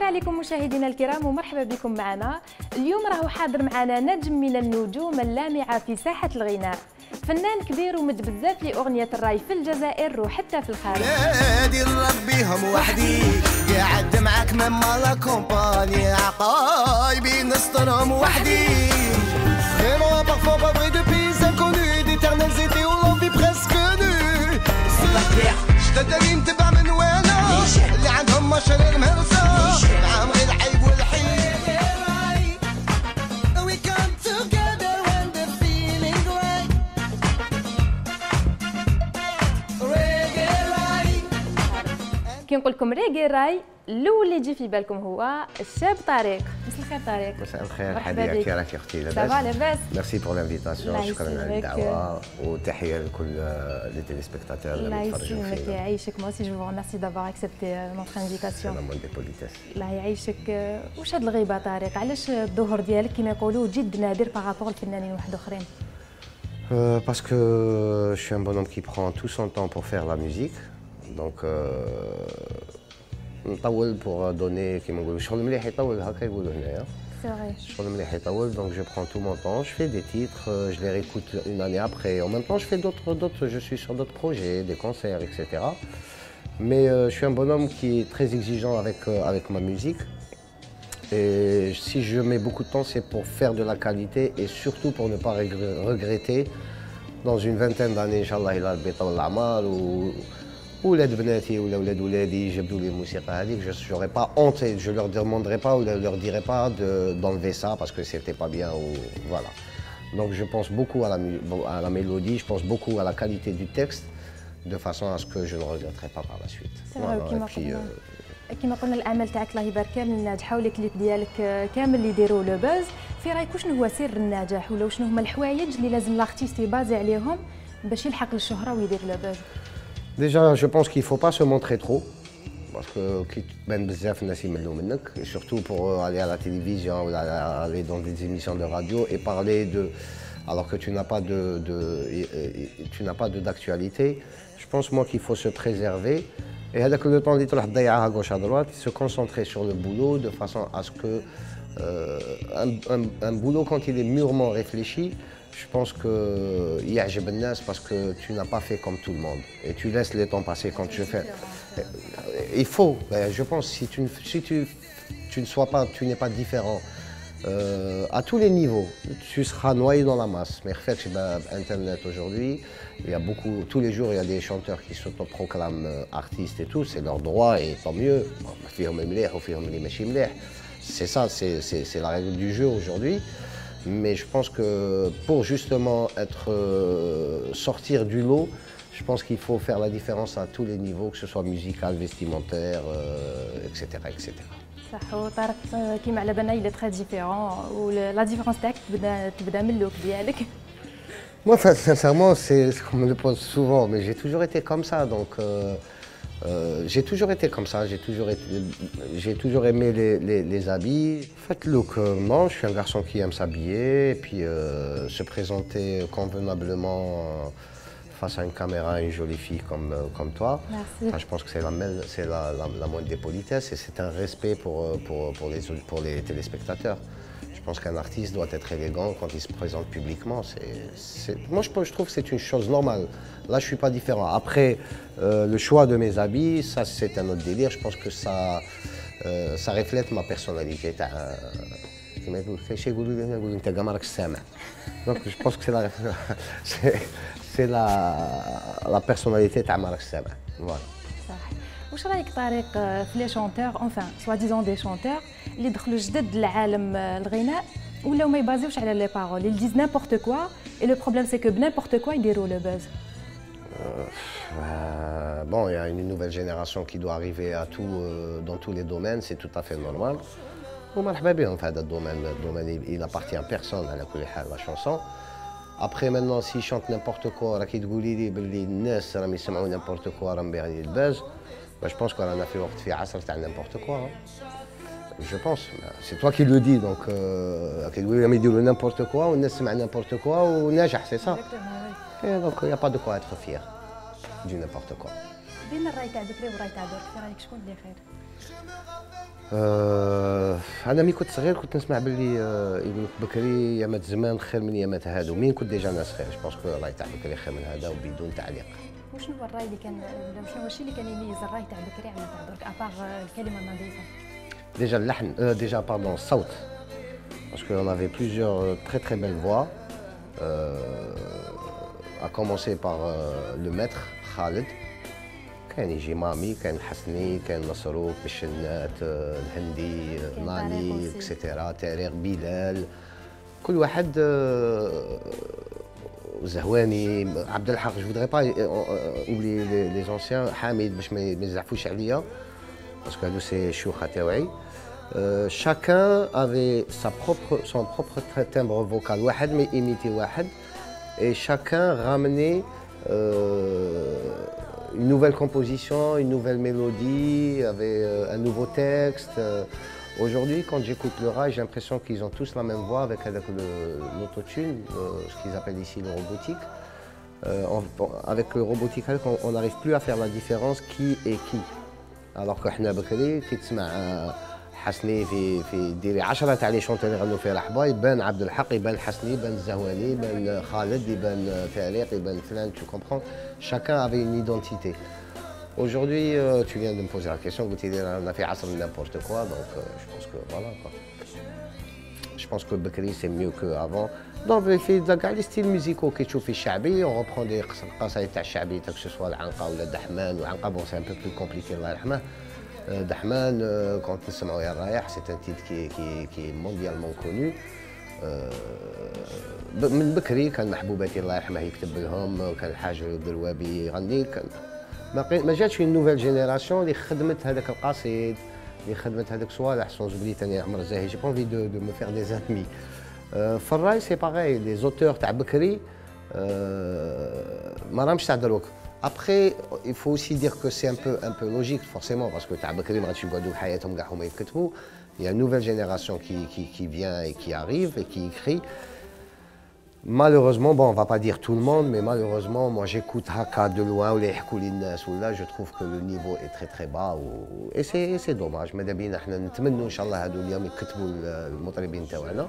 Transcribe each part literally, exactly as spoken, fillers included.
عليكم مشاهدينا الكرام ومرحبا بكم معنا. اليوم راهو حاضر معنا نجم من النجوم اللامعة في ساحة الغناء، فنان كبير ومد بزاف لأغنية الراي في الجزائر وحتى في الخارج. نادي ربيهم وحدي قاعد معاك مما لا كومباني عقايبي نسترهم وحدي. Et moi parfois pas vrai depuis inconnus d'éternels étés où l'on vit presque nu. شتدري نتبع من وانا اللي عندهم مشاريع مهرسة عام غير العيب والحيل. We come together when the feeling right. Reggae right. كي نقول لكم ريغي راي الاول اللي يجي في بالكم هو الشاب طارق. مساء الخير طارق. مساء الخير حديا، كي راكي اختي؟ لاباس؟ سافا لاباس. ميرسي بور لانفيتاسيون، شكرا على الدعوه وتحيه لكل لي تيليسبكتاتور اللي يتفرجوا فينا. الله يعيشك. مو سي جو فو ريميرسي دافوار اكسبتي نوتر انفيتاسيون. سي لا مون دي بوليتيس. الله يعيشك. واش هاد الغيبه طارق؟ علاش الظهور ديالك كما يقولوا جد نادر بارابور للفنانين واحد اخرين؟ Euh, parce que je suis un bonhomme qui prend tout son temps pour faire la musique. Donc نطول pour donner كيما نقولوا الشغل مليح يطول هكا يقولوا هنايا. C'est vrai. الشغل مليح يطول donc je prends tout mon temps, je fais des titres, je les réécoute une année après. En même temps je fais d'autres d'autres je suis sur d'autres projets, des concerts et cetera. Mais euh, je suis un bonhomme qui est très exigeant avec euh, avec ma musique. Et si je mets beaucoup de temps, c'est pour faire de la qualité et surtout pour ne pas regretter dans une vingtaine d'années, Inch'Allah, il a le béton de l'Amal ou ولاد بناتي ولا ولاد ولادي جبدوا لي الموسيقى هذيك، je serais pas honte, je leur demanderai pas ou leur dirai pas de d'enlever ça parce que c'était pas bien ou voilà. Donc je pense beaucoup à la à la mélodie, je pense beaucoup à la qualité du texte de façon à ce que je ne regretterai pas par la suite. Voilà. كما قلنا الاعمال تاعك الله يبارك كامل ناجحه والكليب ديالك كامل اللي يديروا لو باز. في رايك شنو هو سر النجاح ولا شنو هما الحوايج اللي لازم لارتيست يبازي عليهم باش يلحق للشهره ويدير لو باز؟ Déjà, je pense qu'il ne faut pas se montrer trop, parce que et surtout pour aller à la télévision ou aller dans des émissions de radio et parler de, alors que tu n'as pas de, de tu n'as pas d'actualité. Je pense moi qu'il faut se préserver et avec le temps à gauche à droite, se concentrer sur le boulot de façon à ce que euh, un, un, un boulot quand il est mûrement réfléchi. Je pense qu'il y a parce que tu n'as pas fait comme tout le monde et tu laisses le temps passer quand tu fais. Il faut, je pense, si tu, si tu, tu ne sois pas, tu n'es pas différent euh, à tous les niveaux, tu seras noyé dans la masse. Mais Internet aujourd'hui, il y a beaucoup, tous les jours il y a des chanteurs qui s'autoproclament artistes et tout, c'est leur droit et tant mieux. C'est ça, c'est la règle du jeu aujourd'hui. Mais je pense que pour justement être euh, sortir du lot, je pense qu'il faut faire la différence à tous les niveaux, que ce soit musical, vestimentaire, euh, et cetera, et cetera. صح. وطارق كيما على بالنا il est très différent ولا ديفيرونس تاعك تبدا تبدا من اللوك ديالك. Moi, sincèrement, c'est ce qu'on me le pose souvent, mais j'ai toujours été comme ça, donc euh, Euh, j'ai toujours été comme ça, j'ai toujours, j'ai toujours aimé les, les, les habits. En fait, look, euh, non, je suis un garçon qui aime s'habiller et puis euh, se présenter convenablement euh, face à une caméra, une jolie fille comme, euh, comme toi. Merci. Enfin, je pense que c'est la, la, la, la moindre des politesses et c'est un respect pour, pour, pour, les, pour les téléspectateurs. Je pense qu'un artiste doit être élégant quand il se présente publiquement. C'est, moi, je, je trouve que c'est une chose normale. Là, je ne suis pas différent. Après, euh, le choix de mes habits, ça, c'est un autre délire. Je pense que ça, euh, ça reflète ma personnalité. Donc, je pense que c'est la, c'est la, la personnalité de Marc Sama. Voilà. واش رايك طارق في لي شونتور اونفان سوا ديزون دي شونتور اللي دخلوا جدد لعالم الغناء ولاو ما يبازيوش على لي بارول اللي ديز نيمبورت كوا اي لو بروبليم سي كو بنيمبورت كوا يديروا لو باز؟ Bon, il y a une nouvelle génération qui doit arriver à tout, euh, dans tous les domaines, c'est tout à fait normal. ومرحبا بهم في هذا الدومين، الدومين il n'appartient à personne على كل حال la chanson. Après maintenant, s'ils chantent n'importe quoi, راكي تقولي لي باللي الناس راهم يسمعوا n'importe quoi راهم باغيين الباز. Bah, je pense qu'on a fait وقت في عصر تاع n'importe quoi. Hein. Je pense. C'est toi qui le dis, donc qui dit n'importe quoi, on اسمع n'importe quoi وناجح, c'est ça. Et donc il n'y a pas de quoi être fier du n'importe quoi. بين الراي تاع بكري والراي تاع درك في رايك شكون اللي خير؟ أه انا ملي كنت صغير كنت نسمع باللي أه ابن بكري يامات زمان خير من يامات هادو. مين كنت ديجا انا صغير جو بونس كو الراي تاع بكري خير من هذا وبدون تعليق. وشنو هو الراي اللي كان ولا شنو هو الشيء اللي كان يميز الراي تاع بكري على تاع درك ابار الكلمه النظيفه؟ ديجا اللحن أه ديجا باردون الصوت باسكو اون افي بليزيور تري تري بيل فوا ا كومونسي بار لو ماتر خالد. كان يجي مامي، كان حسني، كان مسروق، الشنات، الهندي، ناني اكسيتيرا، تاريخ، بلال، كل واحد زهواني، عبد الحق. جو فودري با اوبلي لي زونسيان، حامد باش ما يزعفوش عليا باسكو هادو سي الشيوخ تاوعي. chacun avait sa propre, son propre timbre vocal, واحد ما يميتي واحد et chacun ramenait euh, une nouvelle composition, une nouvelle mélodie, avec euh, un nouveau texte. Aujourd'hui, quand j'écoute le rail, j'ai l'impression qu'ils ont tous la même voix avec, avec l'autotune, ce qu'ils appellent ici le robotique. Euh, on, avec le robotique, on n'arrive plus à faire la différence qui est qui. Alors que حنا بكري كي تسمع حسني في في ديري عشرة تاع لي شونتور يغنوا في رحبه، يبان عبد الحق، يبان حسني، يبان الزهواني، يبان خالد، يبان تاريخ، يبان فلان. Tu comprends? Chacun avait une identité. Aujourd'hui, euh, tu viens de me poser la question, on a fait عصر n'importe quoi, donc euh, je pense que voilà quoi. Je pense que Bekri c'est mieux qu'avant. Donc في كاع لي ستيل ميوزيكو كي تشوف في الشعبي، on reprend دي قصايد تاع الشعبي تاع que ce soit العنقه ولا دحمان. وعنقه bon c'est un peu plus compliqué الله يرحمه. Dahman, euh, quand on se met à Rayah, c'est un titre qui, qui, qui est mondialement connu. من بكري كان محبوباتي الله يرحمه يكتب لهم، كان الحاج الدروابي يغني. كان ما جاتش une nouvelle génération اللي خدمت هذاك القصيد، اللي خدمت هذاك صوالح. سون جوبلي ثاني عمر الزاهي، جي بون في دو دو مو فير دي زانمي. في الراي سي باغاي، لي زوتور تاع بكري ما راهمش تاع دروك. Après, il faut aussi dire que c'est un peu, un peu logique, forcément, parce que il y a une nouvelle génération qui, qui, qui vient et qui arrive et qui écrit. Malheureusement, bon, on ne va pas dire tout le monde, mais malheureusement, moi j'écoute Haka de loin, ou les Hkoulinas, ou là, je trouve que le niveau est très très bas. Ou, et c'est dommage. Mais d'abord, nous نتمنوا إن شاء الله هذول اليوم يكتبوا المطربين تاعنا.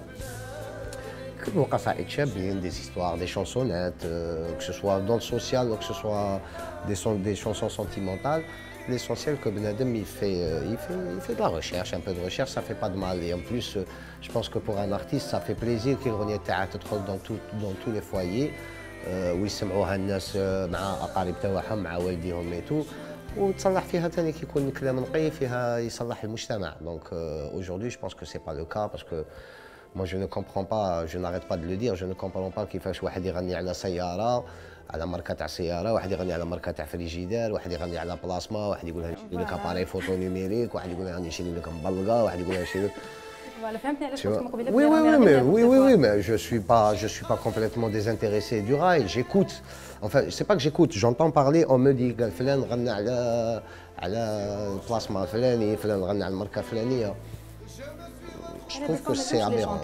Des histoires, des chansonnettes, euh, que ce soit dans le social ou que ce soit des, son, des chansons sentimentales. L'essentiel que Benadem il fait, euh, il fait, il fait de la recherche, un peu de recherche, ça fait pas de mal. Et en plus, euh, je pense que pour un artiste, ça fait plaisir qu'il revienne dans, tout, dans tous les foyers où يسمعوها الناس مع أقارب تاعهم مع والديهم et tout. وتصلح فيها ثاني كي يكون كلام نقي فيها يصلح المجتمع. Donc euh, aujourd'hui, je pense que c'est pas le cas parce que moi je ne comprends pas, je n'arrête pas de le dire, je ne comprends pas كيفاش واحد يغني على سيارة، على ماركة تاع سيارة، واحد يغني على ماركة تاع فريجيدير، واحد يغني على بلاسما، واحد يقول لها نشري لك اباري فوتو نيميريك، واحد يقول لها نشري لك مبلقة، واحد يقول لها نشري لك. Voilà, فهمتني علاش قلت من قبيله. Oui oui oui mais oui oui oui mais je suis pas je suis pas complètement désintéressé du rail, j'écoute. Enfin, c'est pas que j'écoute, j'entends parler, on me dit قال فلان غنى على على البلاسما الفلاني، فلان غنى على الماركة الفلانية. Je trouve que c'est aberrant.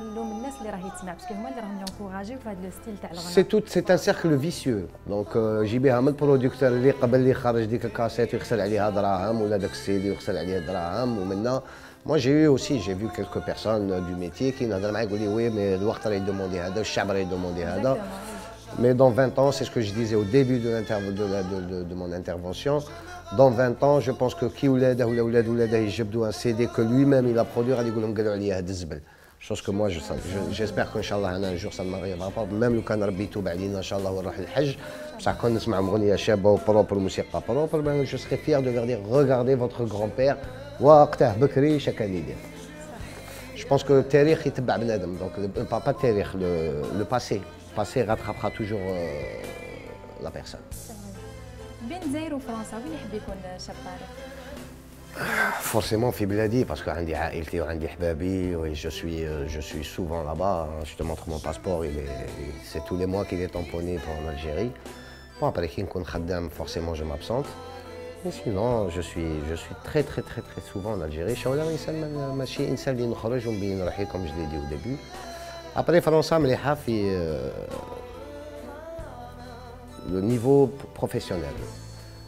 C'est tout, c'est un cercle vicieux. Donc جيبيها من البرودكتور اللي قبل اللي خرج ديك الكاسيت ويخسر عليها دراهم، ولا داك السيدي ويخسر عليه دراهم. ومنا moi j'ai eu aussi j'ai vu quelques personnes du métier qui نهضر معايا يقول لي oui mais الوقت راه يدوموندي هذا والشعب راه يدوموندي هذا. Mais dans vingt ans, c'est ce que je disais au début de, de, la, de, de, de mon intervention, dans vingt ans, je pense que qui ولاده ولا ولاد ولاده يجبدوا un C D que lui-même il a produit, غادي يقول لهم قالوا عليا هذا الزبل. Chose que moi, j'espère qu'Inch'Allah, un jour ça ne m'arrivera pas. Même le كان ربي يتوب علينا Inch'Allah ونروح للحج. بصح كون نسمع أغنية شابة وبروبر وموسيقى بروبر, ben je serais fier de leur dire regardez votre grand-père وقته بكري شكان يدير. Je pense que le التاريخ يتبع بنادم, donc pas le التاريخ, le passé. Le passé rattrapera toujours euh, la personne. بين الجزائر وفرنسا وين يحب يكون شاب طارق؟ Forcément في بلادي parce que عندي عائلتي وعندي حبابي et je suis je suis souvent là-bas. Je te montre mon passeport, il est c'est tous les mois qu'il est tamponné pour en Algérie. Bon après كي نكون خدام forcément je m'absente. Mais sinon je suis je suis très très très très souvent en Algérie. شاولا إنسان ماشي إنسان اللي نخرج ونبين روحي comme je l'ai dit au début. Après فرنسا مليحة في le niveau professionnel.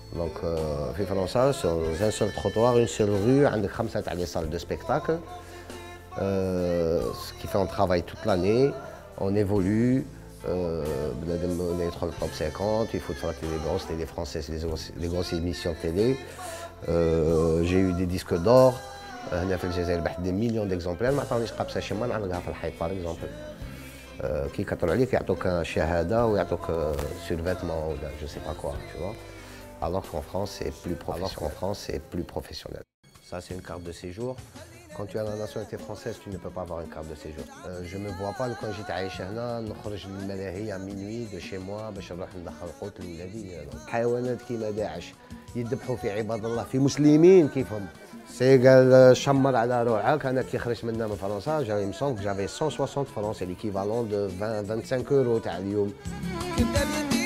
Donc, في فرنسا, sur un seul trottoir, une seule rue, عندك خمسة تاع les salles de spectacle. Euh, ce qui fait on travaille toute l'année, on évolue. Euh, on est dans le top cinquante, il faut faire les grosses télé françaises, les grosses, les grosses émissions de télé. Euh, j'ai eu des disques d'or. هنا في الجزائر بحث des millions d'exemplaires. ما عطاونيش قابسه شي ما نعلقها في الحيط باغ اكزومبل. كي يكثروا عليك يعطوك شهاده ويعطوك سيرفيتمون ولا جو سي با كوا tu vois. Alors qu'en France c'est plus professionnel. Alors qu'en France c'est plus professionnel. Ça c'est une carte de séjour. Quand tu as la nationalité française, tu ne peux pas avoir une carte de séjour. Euh, je ne me vois pas quand j'étais عايش هنا نخرج للملاهي à minuit de chez moi باش نروح ندخل قوت لولادي. حيوانات كيما داعش يذبحوا في عباد الله في مسلمين كيفهم. سي قال شمر على روحك. انا كي خرجت منا من فرنسا جافي ميسون جافي cent soixante فرنسا l'équivalent de vingt vingt-cinq euros تاع اليوم.